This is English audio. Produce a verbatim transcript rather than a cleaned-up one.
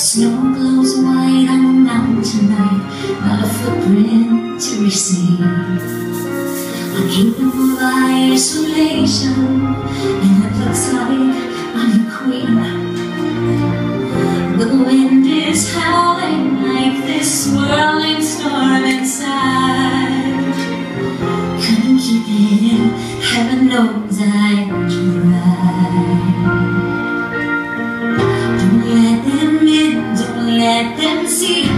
Snow glows white on the mountain tonight, not a footprint to receive. A kingdom of isolation, and it looks like I'm the queen. The wind is howling like this swirling storm inside. Couldn't keep it in, heaven knows I tried. Don't let them in, don't let them see